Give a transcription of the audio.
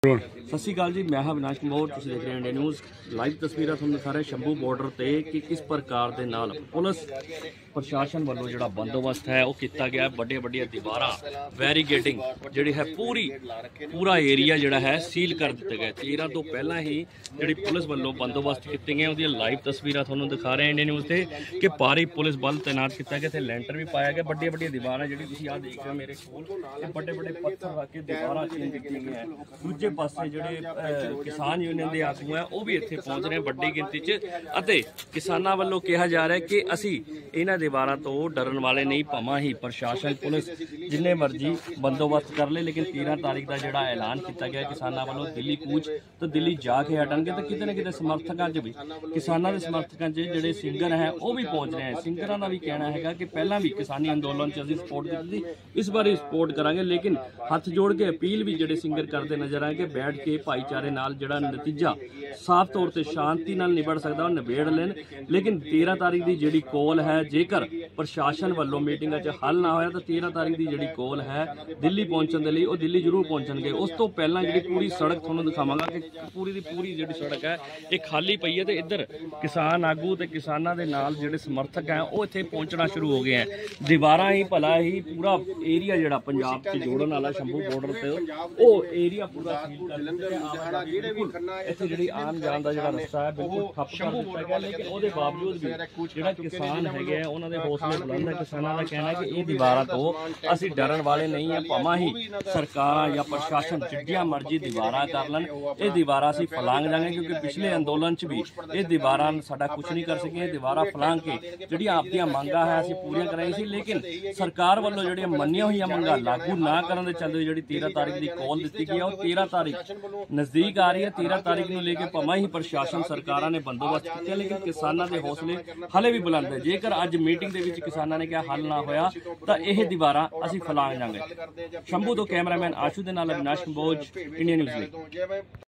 सत श्री अकाल जी, मैं हाँ अविनाश कंबोज। तुसीं देख रहे हो इंडिया न्यूज़। लाइव तस्वीरां तुहानूं दिखा रहे शंभू बॉर्डर ते कि किस प्रकार दे नाल पुलिस प्रशासन वालों जो बंदोबस्त है वह किया गया। बड़िया बड़िया दीवारां बैरीगेडिंग जी है पूरा एरिया जोड़ा है सील कर दिते गए। 13 तो पहला ही जी पुलिस वालों बंदोबस्त किए गए उसकी लाइव तस्वीरां तुहानूं दिखा रहे हैं इंडिया न्यूज़ से कि भारी पुलिस बल तैनात किया गया। लैंटर भी पाया गया। बड़िया बड़िया दीवारां जी तुसीं आ देख रहे हो मेरे कोल, बड़े बड़े पत्थर रख के दीवारां चेंज की गई हैं। दूजे पासे ਜਿਹੜੇ किसान यूनियन के आगू है वह भी इत्थे पहुंच रहे हैं बड़ी गिनती च। किसानों वालों कहा जा रहा है कि असी इन्हां दीवारां तो डरन वाले नहीं, भावां ही प्रशासन पुलिस जिन्ने मर्जी बंदोबस्त कर ले, लेकिन 13 तारीख का जोड़ा ऐलान किया गया किसानों वालों दिल्ली कूच तो दिल्ली जाके हटणगे। तो किते ना किते समर्थकों च भी किसानों के समर्थकों च जिहड़े सिंगर हैं वह भी पहुंच रहे हैं। सिंगरां का भी कहना है कि पहला भी किसानी अंदोलन च असीं सपोर्ट की थी, इस बार सपोर्ट करांगे, लेकिन हथ जोड़ के अपील भी जिहड़े सिंगर करते नजर आए कि बैठ के भाईचारे नाल जिहड़ा नतीजा साफ तौर पर शांति नाल निबड़ सकदा निबेड़ लेन। लेकिन 13 तारीख की जिहड़ी कॉल है, जेकर प्रशासन वालों मीटिंग हल ना होया तो 13 तारीख की जिहड़ी कॉल है दिल्ली पहुंचण दे लई वो दिल्ली जरूर पहुंचणगे। उस तो पहला जिहड़ी पूरी सड़क तुहानूं दिखावांगा कि पूरी दी पूरी जिहड़ी सड़क है ये खाली पई है। तो इधर किसान आगू ते किसानां दे नाल जिहड़े समर्थक हैं वो इत्थे पहुंचना शुरू हो गए हैं। दीवारां ही भला ही पूरा एरिया जिहड़ा पंजाब च जोड़न वाला शंभू बॉर्डर ते वो एरिया पूरा इत्थे जिहड़ी आम जान दा जिहड़ा रस्ता है बिल्कुल ठप्प कर दित्ता गया। लेकिन उसके बावजूद भी जिहड़ा किसान है उन्हां दे हौसले बुलंद है। किसानां दा कहना है कि ये दीवारां तो असीं डरन वाले नहीं है, भावां ही सरकारां या प्रशासन जिड्डियां मर्जी दीवारां कर लैण, ये दीवारां असीं फलांग जांगे। क्योंकि पिछले अंदोलन च भी ये दीवारां साडा कुछ नहीं कर सकियां। दीवारां फलांग के जिहड़ियां आपदियां मंगां है असीं पूरीआं कराई सी, लेकिन सरकार वालों जिहड़ियां मन्नियां होईयां मंगां लागू ना करन दे चलदे जिहड़ी 13 तारीख की कॉल दी गई है और 13 तारीख नज़दीक आ रही है। 13 तारीख को लेकर भावें ही प्रशासन सरकारां ने बंदोबस्त किया, लेकिन किसानों के हौसले हले भी बुलंद है। जेकर अज मीटिंग के विच किसानों ने कहा हल ना होया तो यह दीवारां असीं फलांग जांगे। शंभू तो कैमरामैन आशू दे नाल अविनाश कंबोज, इंडिया न्यूज़।